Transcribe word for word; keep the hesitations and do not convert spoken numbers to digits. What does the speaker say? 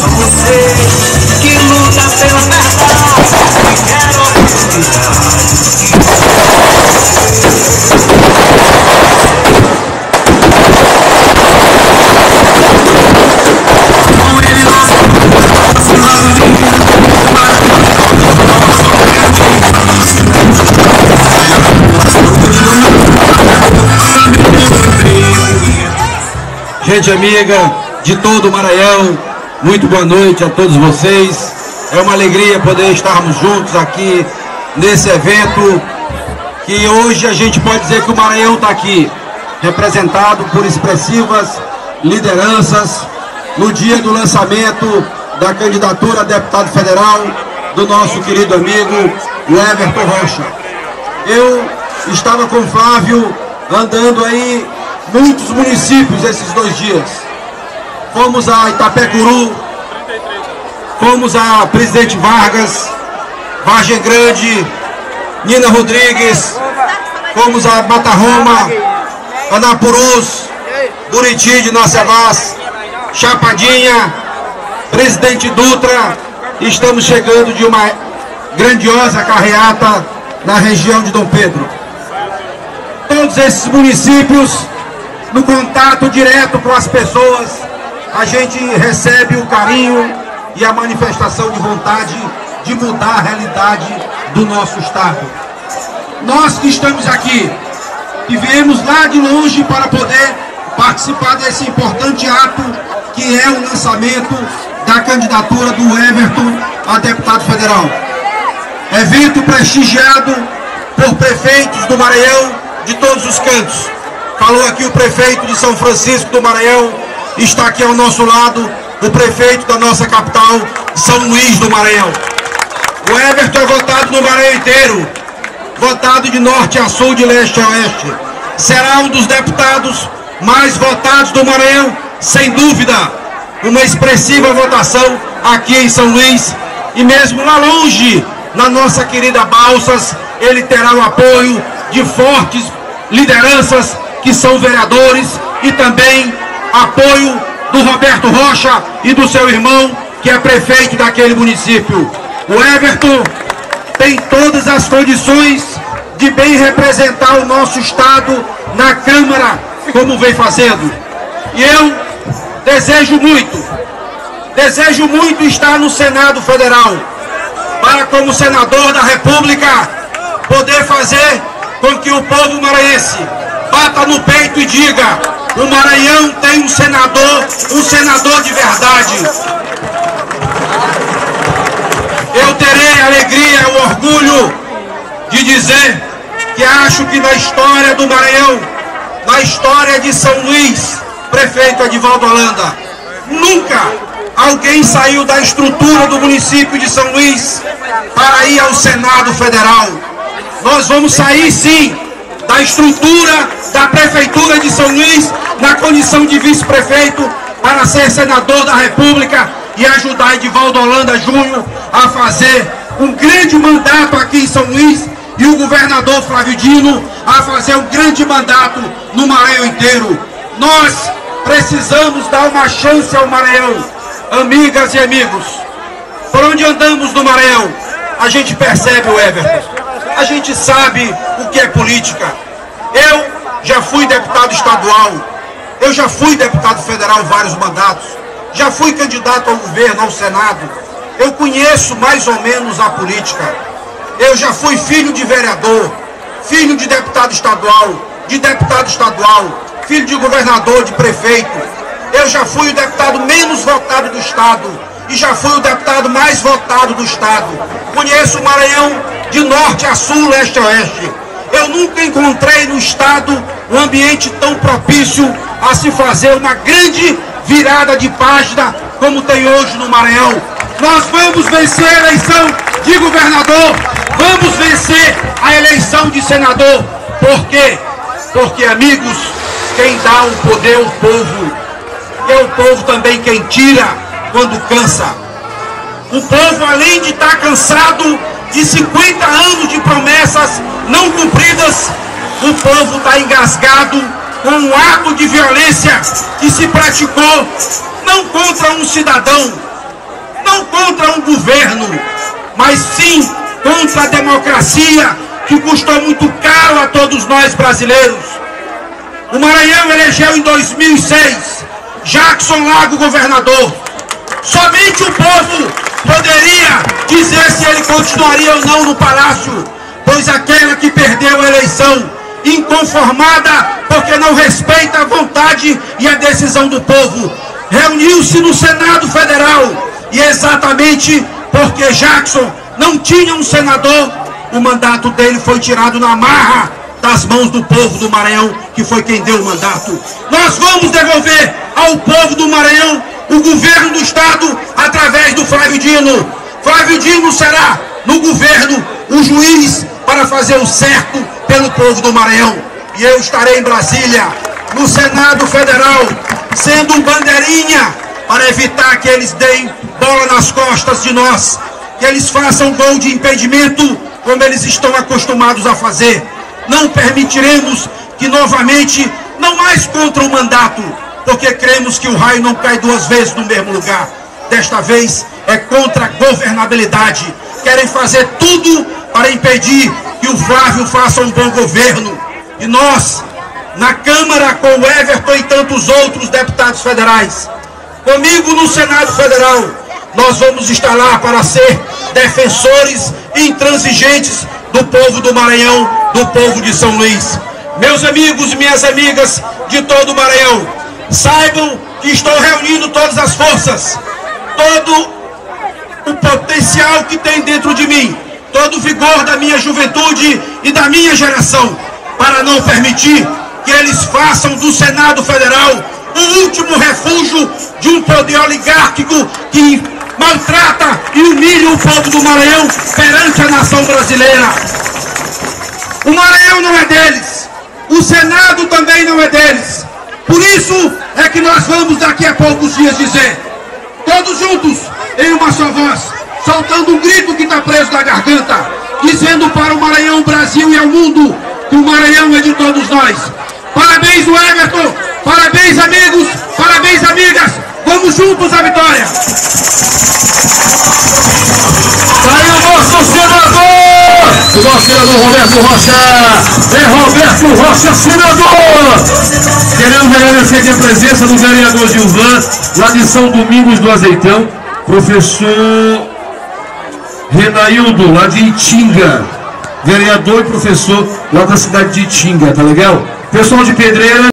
você que luta pela verdade e quer oportunidade. Gente amiga de todo o Maranhão, muito boa noite a todos vocês. É uma alegria poder estarmos juntos aqui nesse evento, que hoje a gente pode dizer que o Maranhão está aqui, representado por expressivas lideranças, no dia do lançamento da candidatura a deputado federal do nosso querido amigo Everton Rocha. Eu estava com o Flávio andando aí muitos municípios esses dois dias. Fomos a Itapecuru, fomos a Presidente Vargas, Vargem Grande, Nina Rodrigues, fomos a Mata Roma, Anapurus, Buriti de Nossa Vaz, Chapadinha, Presidente Dutra. Estamos chegando de uma grandiosa carreata na região de Dom Pedro. Todos esses municípios, no contato direto com as pessoas, a gente recebe o carinho e a manifestação de vontade de mudar a realidade do nosso estado. Nós que estamos aqui, que viemos lá de longe para poder participar desse importante ato, que é o lançamento da candidatura do Everton a deputado federal. Evento prestigiado por prefeitos do Maranhão de todos os cantos. Falou aqui o prefeito de São Francisco do Maranhão, está aqui ao nosso lado o prefeito da nossa capital, São Luís do Maranhão. O Everton é votado no Maranhão inteiro, votado de norte a sul, de leste a oeste. Será um dos deputados mais votados do Maranhão, sem dúvida. Uma expressiva votação aqui em São Luís, e mesmo lá longe, na nossa querida Balsas, ele terá o apoio de fortes lideranças que são vereadores, e também apoio do Roberto Rocha e do seu irmão, que é prefeito daquele município. O Everton tem todas as condições de bem representar o nosso estado na Câmara, como vem fazendo. E eu desejo muito, desejo muito estar no Senado Federal, para, como senador da República, poder fazer com que o povo maranhense bata no peito e diga: o Maranhão tem um senador, um senador de verdade. Eu terei a alegria, o orgulho de dizer que acho que na história do Maranhão, na história de São Luís, prefeito Edivaldo Holanda, nunca alguém saiu da estrutura do município de São Luís para ir ao Senado Federal. Nós vamos sair sim da estrutura da Prefeitura de São Luís, na condição de vice-prefeito, para ser senador da República e ajudar Edivaldo Holanda Júnior a fazer um grande mandato aqui em São Luís, e o governador Flávio Dino a fazer um grande mandato no Maranhão inteiro. Nós precisamos dar uma chance ao Maranhão. Amigas e amigos, por onde andamos no Maranhão, a gente percebe o Everton. A gente sabe o que é política. Eu já fui deputado estadual, eu já fui deputado federal vários mandatos, já fui candidato ao governo, ao Senado. Eu conheço mais ou menos a política. Eu já fui filho de vereador, filho de deputado estadual, de deputado estadual, filho de governador, de prefeito. Eu já fui o deputado menos votado do estado e já fui o deputado mais votado do estado. Conheço o Maranhão de norte a sul, leste a oeste. Eu nunca encontrei no estado um ambiente tão propício a se fazer uma grande virada de página como tem hoje no Maranhão. Nós vamos vencer a eleição de governador, vamos vencer a eleição de senador. Por quê? Porque, amigos, quem dá o poder é o povo, e é o povo também quem tira quando cansa. O povo, além de estar cansado de cinquenta anos de promessas não cumpridas, o povo está engasgado com um ato de violência que se praticou não contra um cidadão, não contra um governo, mas sim contra a democracia, que custou muito caro a todos nós brasileiros. O Maranhão elegeu em dois mil e seis Jackson Lago governador. Somente o povo poderia dizer se ele continuaria ou não no palácio, pois aquela que perdeu a eleição, inconformada porque não respeita a vontade e a decisão do povo, reuniu-se no Senado Federal, e exatamente porque Jackson não tinha um senador, o mandato dele foi tirado na marra das mãos do povo do Maranhão, que foi quem deu o mandato. Nós vamos devolver ao povo do Maranhão o governo do Estado através do Flávio Dino. Flávio Dino será, no governo, o juiz para fazer o certo pelo povo do Maranhão. E eu estarei em Brasília, no Senado Federal, sendo um bandeirinha para evitar que eles deem bola nas costas de nós, que eles façam gol de impedimento como eles estão acostumados a fazer. Não permitiremos que novamente, não mais contra o mandato, porque cremos que o raio não cai duas vezes no mesmo lugar. Desta vez é contra a governabilidade. Querem fazer tudo para impedir que o Flávio faça um bom governo. E nós, na Câmara, com o Everton e tantos outros deputados federais, comigo no Senado Federal, nós vamos estar lá para ser defensores intransigentes do povo do Maranhão, do povo de São Luís. Meus amigos e minhas amigas de todo o Maranhão, saibam que estou reunindo todas as forças, todo o potencial que tem dentro de mim, todo o vigor da minha juventude e da minha geração, para não permitir que eles façam do Senado Federal o último refúgio de um poder oligárquico que maltrata e humilha o povo do Maranhão perante a nação brasileira. O Maranhão não é deles, o Senado também não é deles. Por isso é que nós vamos daqui a poucos dias dizer, todos juntos, em uma só voz, soltando um grito que está preso na garganta, dizendo para o Maranhão, Brasil e ao mundo, que o Maranhão é de todos nós. Parabéns, o Everton, parabéns, amigos, parabéns, amigas, vamos juntos à vitória. Aí o nosso senador, o nosso senador Roberto Rocha, é Roberto Rocha, senador. Queremos agradecer aqui a presença do vereador Gilvan, lá de São Domingos do Azeitão, professor Renaildo, lá de Itinga, vereador e professor lá da cidade de Itinga, tá legal? Pessoal de Pedreira.